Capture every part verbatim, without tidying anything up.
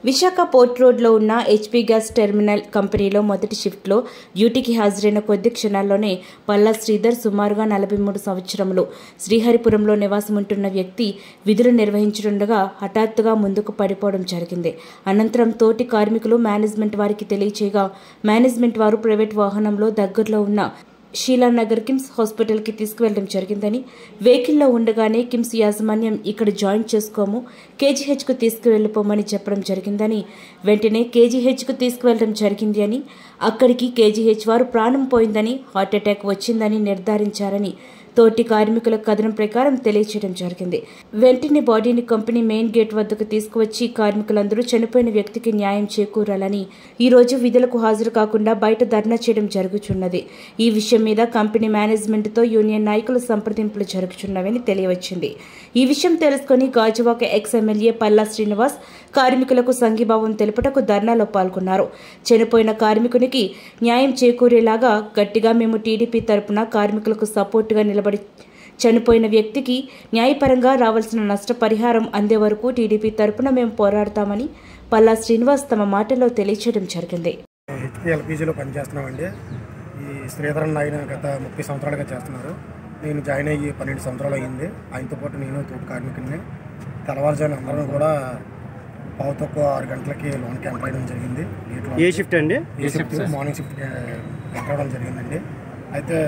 Visakha port రోడ్లో ఉన్న HP gas terminal కంపెనీలో మొదటి షిఫ్ట్లో డ్యూటీకి హాజరైన కొద్ది క్షణాల్లోనే పల్లా శ్రీధర్ సుమారుగా నలభై మూడు సంవత్సరములు శ్రీహరిపురంలో నివాసముంటున్న వ్యక్తి విధులు నిర్వహించుండగా హఠాత్తుగా ముందుకు పడిపోవడం జరిగింది. అనంతరం తోటి కార్మికులు మేనేజ్మెంట్ వారికి తెలియచేయగా మేనేజ్మెంట్ వారు ప్రైవేట్ వాహనంలో దగ్గరలో ఉన్న షీలానగర్ కిమ్స్ హాస్పిటల్కి తీసుకువెళ్లడం జరిగిందని, వెహికల్లో ఉండగానే కిమ్స్ యాజమాన్యం ఇక్కడ జాయిన్ చేసుకోము, కేజీహెచ్కు తీసుకువెళ్లిపోమని చెప్పడం జరిగిందని, వెంటనే కేజీహెచ్కు తీసుకువెళ్లడం జరిగింది అని, అక్కడికి కేజీహెచ్ వారు ప్రాణం పోయిందని, హార్ట్అటాక్ వచ్చిందని నిర్ధారించారని తోటి కార్మికుల కథనం ప్రకారం తెలియచేయడం జరిగింది. వెంటనే బాడీని కంపెనీ మెయిన్ గేట్ వద్దకు తీసుకువచ్చి కార్మికులందరూ చనిపోయిన వ్యక్తికి న్యాయం చేకూరాలని ఈ రోజు విధులకు హాజరు కాకుండా బయట ధర్నా చేయడం జరుగుతున్నది. ఈ విషయం మీద కంపెనీ మేనేజ్మెంట్తో యూనియన్ నాయకులు సంప్రదింపులు జరుగుతున్నవని తెలియవచ్చింది. ఈ విషయం తెలుసుకుని గాజువాక ఎక్స్ ఎమ్మెల్యే పల్లా శ్రీనివాస్ కార్మికులకు సంఘీభావం తెలుపుటకు ధర్నాలో పాల్గొన్నారు. చనిపోయిన కార్మికునికి న్యాయం చేకూరేలాగా గట్టిగా మేము టీడీపీ తరపున కార్మికులకు సపోర్టుగా నిలబడి చనిపోయిన వ్యక్తికి న్యాయపరంగా రావాల్సిన నష్టపరిహారం అందే వరకు టీడీపీ తరపున మేము పోరాడతామని పల్లా శ్రీనివాస్ తమ మాటల్లో తెలియచేయడం జరిగింది. హెచ్పీ ఎల్పీజీలో పనిచేస్తున్నామండి. ఈ శ్రీధరన్ ఆయన గత ముప్పై సంవత్సరాలుగా చేస్తున్నారు. నేను జాయిన్ అయ్యి పన్నెండు సంవత్సరాలు అయ్యింది. ఆయనతో పాటు నేను తోటి కార్మికుడిని. తెల్లవారుజామున అందరం కూడా పావు తక్కువ ఆరు గంటలకి లోన్కి ఎంటర్ అవ్వడం జరిగింది. ఏ షిఫ్ట్ అండి? ఏ షిఫ్ట్ మార్నింగ్ షిఫ్ట్కి ఎంటర్ అవ్వడం జరిగిందండి. అయితే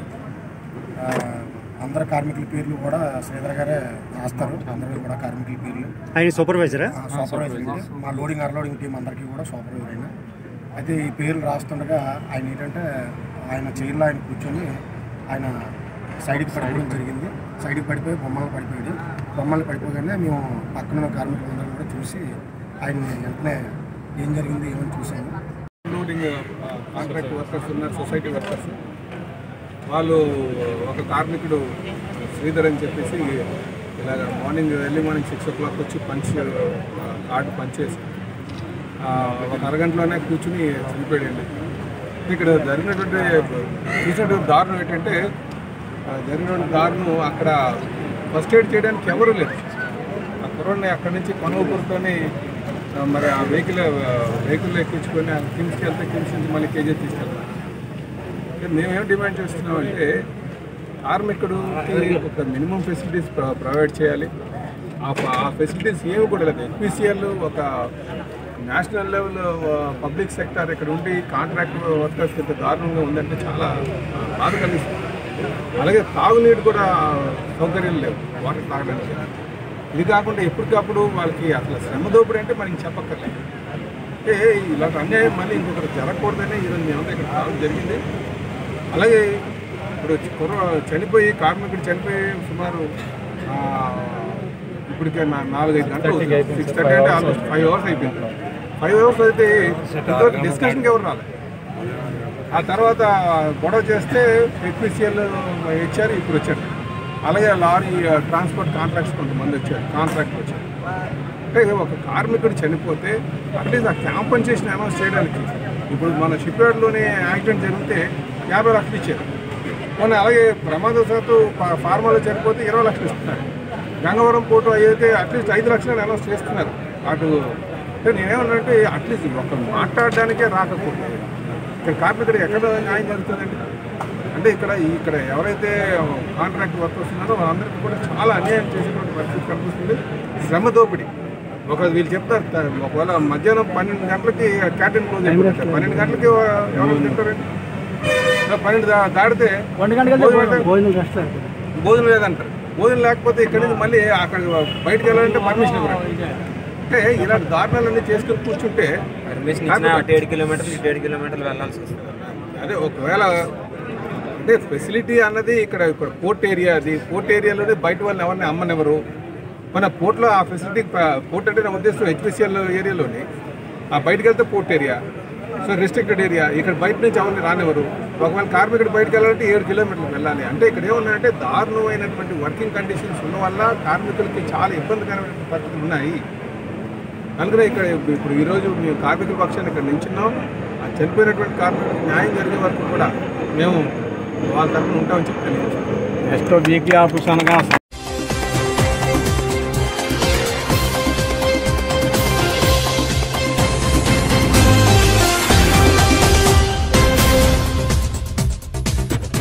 అందరు కార్మికుల పేర్లు కూడా శ్రీధర్ గారే రాస్తారు. అందరూ కూడా కార్మికుల పేర్లు. ఆయన సూపర్వైజరా? సూపర్వైజర్ అండి. మా లోడింగ్ అన్లోడింగ్ టీం అందరికీ కూడా సూపర్వైజర్ అయినా. అయితే ఈ పేర్లు రాస్తుండగా ఆయన ఏంటంటే ఆయన చైర్లో ఆయన కూర్చొని ఆయన సైడ్కి పడిపోవడం జరిగింది. సైడ్కి పడిపోయి బొమ్మలు పడిపోయాడు. బొమ్మలు పడిపోగానే మేము పక్కన కార్మికులందరూ కూడా చూసి ఆయన్ని వెంటనే ఏం జరిగింది ఏమని చూసాము. లోడింగ్ కాంట్రాక్ట్ వర్కర్స్ ఉన్నారు, సొసైటీ వర్కర్స్. వాళ్ళు ఒక కార్మికుడు శ్రీధర్ అని చెప్పేసి ఇలాగ morning early morning six o'clock వచ్చి పంచ్ కార్డు పంచేసి ఒక అరగంటలోనే కూర్చుని చనిపోయాడండి. ఇక్కడ జరిగినటువంటి చూసినటువంటి దారుణం ఏంటంటే జరిగినటువంటి దారుణం అక్కడ ఫస్ట్ ఎయిడ్ చేయడానికి ఎవరు లేదు. ఆ కుర్రోడ్ని అక్కడి నుంచి కొనుగోలుతోని మరి ఆ వెహికల్ వెహికల్లో ఎక్కించుకొని కిమ్స్కి వెళ్తే కిమ్స్ నుంచి మళ్ళీ కేజీ తీసుకెళ్తాం. మేమేం డిమాండ్ చేస్తున్నామంటే కార్మికుడికి ఒక మినిమం ఫెసిలిటీస్ ప్రొవైడ్ చేయాలి. ఆ ఫెసిలిటీస్ ఏమి కూడా లేదు. ఎఫ్పిసిఎల్ ఒక నేషనల్ లెవెల్ పబ్లిక్ సెక్టర్ ఇక్కడ ఉండి కాంట్రాక్ట్ వర్కర్స్కి ఇంత దారుణంగా ఉందంటే చాలా బాధ కలిగిస్తుంది. అలాగే తాగునీరు కూడా సౌకర్యం లేవు వాటర్ తాగడానికి. ఇది కాకుండా ఎప్పటికప్పుడు వాళ్ళకి అసలు శ్రమ దోపిడీ అంటే మనకి చెప్పక్కర్లేదు. అంటే ఇలాంటి అన్యాయం మళ్ళీ ఇంకొకటి జరగకూడదనే ఈరోజు మేమంతా ఇక్కడ రావడం జరిగింది. అలాగే ఇప్పుడు కుర్ర చనిపోయి కార్మికుడు చనిపోయి సుమారు ఇప్పటికే నాలుగైదు గంటలు సిక్స్ థర్టీ అంటే ఆల్మోస్ట్ ఫైవ్ అవర్స్ అయిపోయింది. ఫైవ్ అవర్స్ అయితే ఇంతవరకు డిస్కషన్కి ఎవరు రాలేదు. ఆ తర్వాత గొడవ చేస్తే ఎఫ్పిసిఎల్ ఇచ్చారు, ఇప్పుడు వచ్చారు. అలాగే లారీ ట్రాన్స్పోర్ట్ కాంట్రాక్ట్స్ కొంతమంది వచ్చారు, కాంట్రాక్ట్ వచ్చారు. అంటే ఒక కార్మికుడు చనిపోతే అట్లీస్ట్ ఆ కాంపెన్సేషన్ అనౌన్స్ చేయడానికి ఇప్పుడు మన షిప్యార్డ్లోనే యాక్సిడెంట్ జరిగితే యాభై లక్షలు ఇచ్చారు. కొన్ని అలాగే ప్రమాదవశాత్తు ఫార్మాలో చనిపోతే ఇరవై లక్షలు ఇస్తున్నారు. గంగవరం పోర్టు అయితే అట్లీస్ట్ ఐదు లక్షలు అనౌన్స్ చేస్తున్నారు. అటు అంటే నేనేమన్నానంటే అట్లీస్ట్ ఒక మాట్లాడడానికే రాకపోతే ఇక్కడ కార్మికుడు ఎక్కడ న్యాయం జరుగుతుందండి? అంటే ఇక్కడ ఇక్కడ ఎవరైతే కాంట్రాక్ట్ వర్కర్స్ ఉన్నారో వాళ్ళందరికీ కూడా చాలా అన్యాయం చేసేటువంటి పరిస్థితి కనిపిస్తుంది. శ్రమ దోపిడీ. ఒక వీళ్ళు చెప్తారు ఒకవేళ మధ్యాహ్నం పన్నెండు గంటలకి క్యాంటీన్ క్లోజ్ అయిపోతారు. పన్నెండు గంటలకి ఎవరు తింటారండి? పన్నెండు దాడితే భోజనం లేదంటారు. భోజనం లేకపోతే ఇక్కడి నుంచి మళ్ళీ అక్కడ బయటకు వెళ్ళాలంటే పర్మిషన్ ఇవ్వరు. అంటే ఇలాంటి దారుణాలన్నీ చేసుకుని కూర్చుంటే ఏడు కిలోమీటర్లు ఏడు కిలోమీటర్లు వెళ్ళాల్సి వస్తుంది. అదే ఒకవేళ అంటే ఫెసిలిటీ అన్నది ఇక్కడ ఇక్కడ పోర్ట్ ఏరియా, అది పోర్ట్ ఏరియాలోనే బయట వాళ్ళని ఎవరిని అమ్మనివ్వరు. మన పోర్ట్లో ఆ ఫెసిలిటీ పోర్ట్ అంటే నా ఉద్దేశం హెచ్పిసిఎల్ ఏరియాలోనే ఆ బయటకు వెళ్తే port area, so restricted area. ఇక్కడ బయట నుంచి ఎవరిని రానివ్వరు. ఒకవేళ కార్మికుడు బయటకు వెళ్ళాలంటే ఏడు కిలోమీటర్లు వెళ్ళాలి. అంటే ఇక్కడ ఏమన్నాయంటే దారుణమైనటువంటి వర్కింగ్ కండిషన్స్ ఉన్న వల్ల కార్మికులకి చాలా ఇబ్బందికరమైన పరిస్థితులు ఉన్నాయి. అందుకనే ఇక్కడ ఇప్పుడు ఈరోజు మేము కార్మికుల పక్షాన్ని ఇక్కడ నించున్నాం. ఆ చనిపోయినటువంటి కార్మికులకు న్యాయం జరిగే వరకు కూడా మేము వాళ్ళ తరఫున ఉంటామని చెప్పి తెలియజేస్తాం. నెక్స్ట్ వీక్లీ ఆఫీస్ అనగా